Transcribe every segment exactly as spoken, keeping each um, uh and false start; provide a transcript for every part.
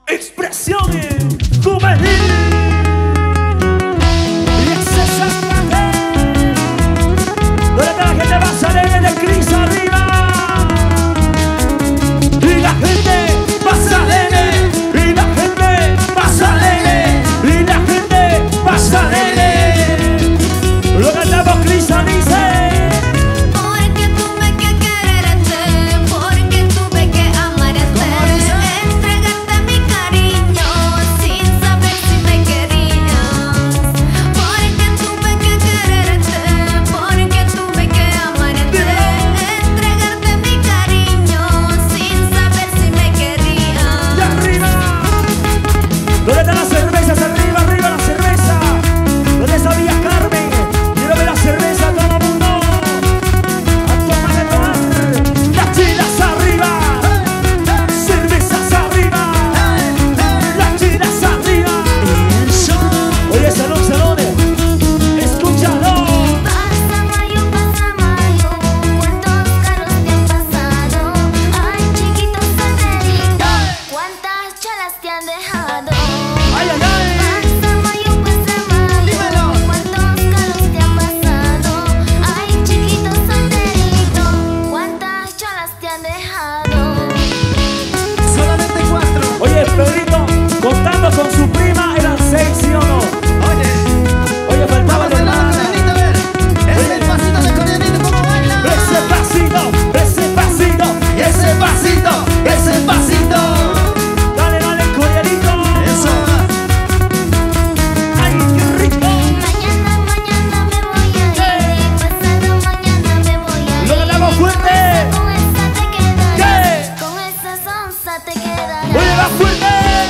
Expresiones juveniles. Y es esa ¿dónde está la gente más alegre de Cris arriba? Y la gente más alegre. Y la gente más alegre. Y la gente más alegre. Lo cantamos Cris dice. Con su prima eran seis, ¿sí o no? Oye, oye, faltaba el hermano. Ese pasito de Coreanito, ¿cómo baila? Ese pasito, ese pasito, ese pasito, ese pasito. Dale, dale, Coreanito. Eso. Ay, qué rico. Mañana, mañana me voy a ir. Pasado mañana me voy a ir. Lo ganamos fuerte. Con esa te quedarás. Con esa sonsa te quedarás. Oye, va fuerte.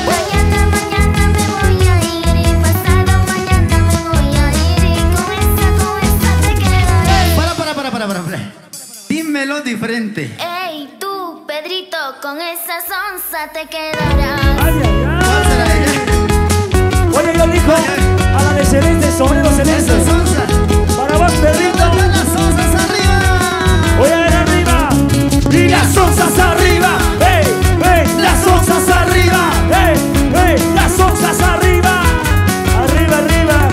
Dímelo diferente. Ey, tú, Pedrito, con esa sonsa te quedarás. Ay, ay, ay. ¿Cuál será ella? Oye, yo elijo a la de Celeste, sombrero Celeste. Esa sonsa. Para vos, Pedrito. Las sonsas arriba. Voy a ver arriba. Y las sonsas arriba. Ey, ey, las sonsas arriba. Ey, ey, las sonsas arriba. Arriba, arriba.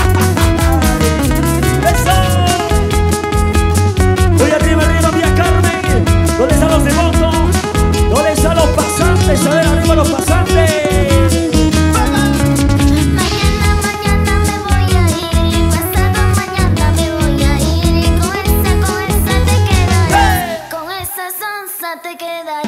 Eso. Voy arriba, arriba, Vía Carmen. ¿Dónde están los devotos? ¿Dónde están los pasantes? A ver, arriba los pasantes. Mañana, mañana me voy a ir. Pasado mañana me voy a ir. Con esa, con esa te quedarás. Con esa sonsa te quedarás.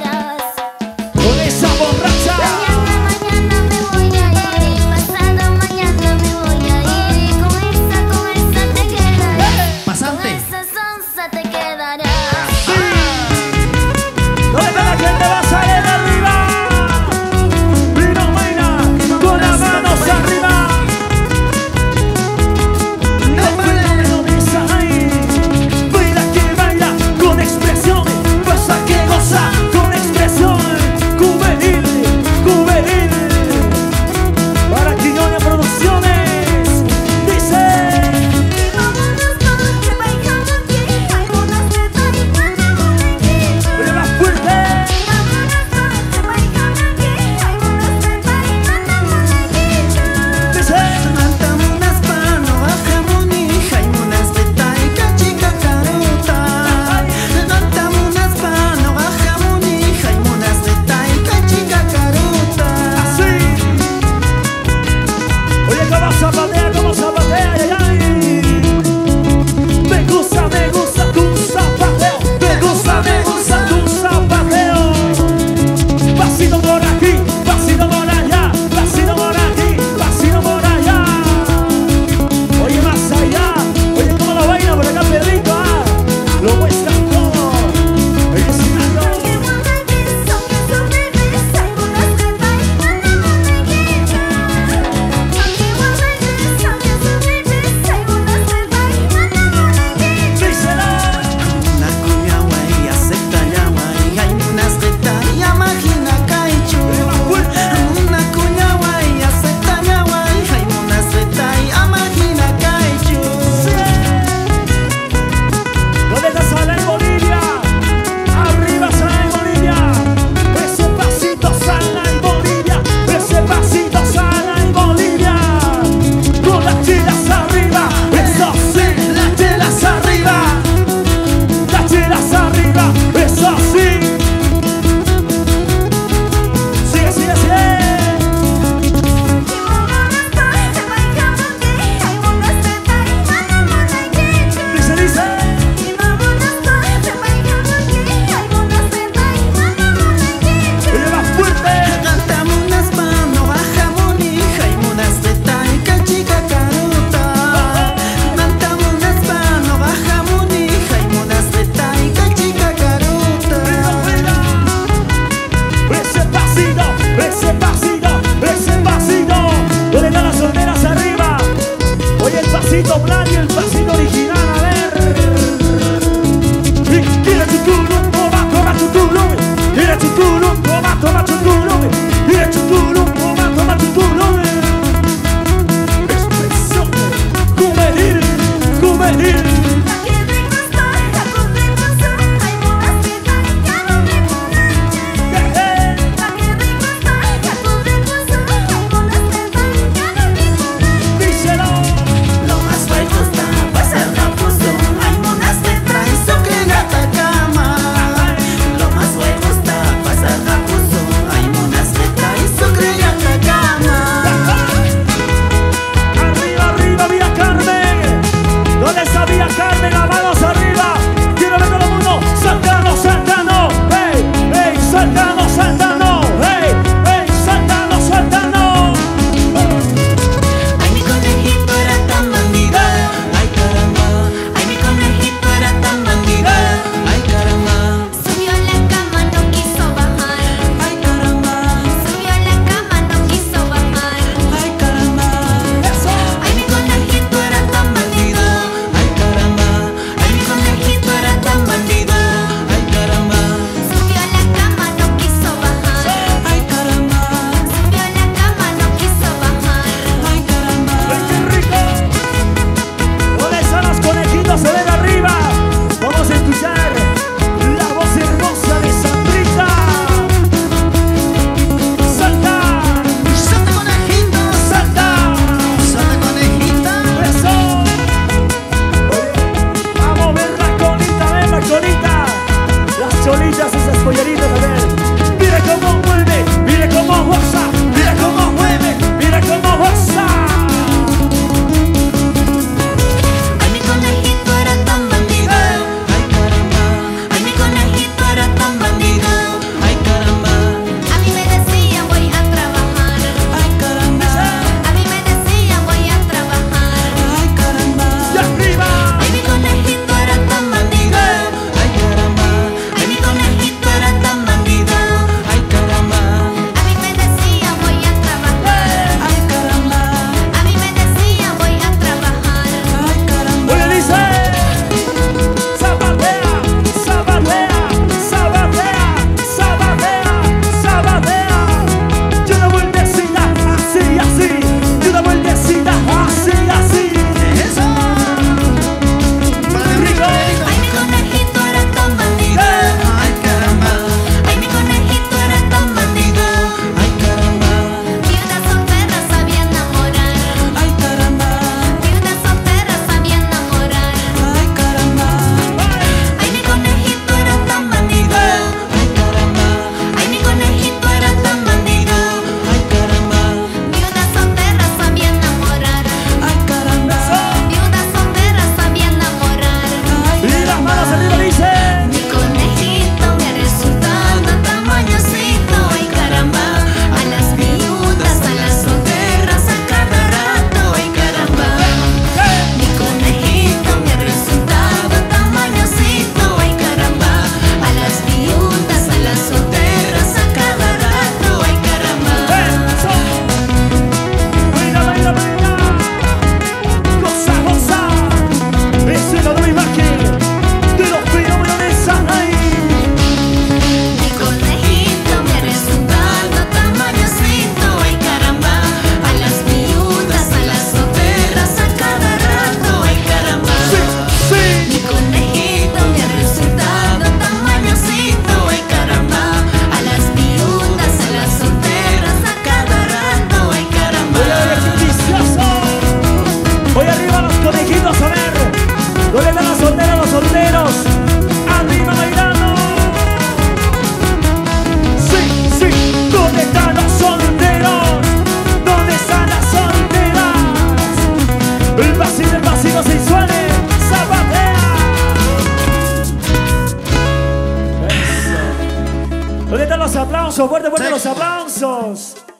aplausos, fuerte, fuerte Sexo. los aplausos.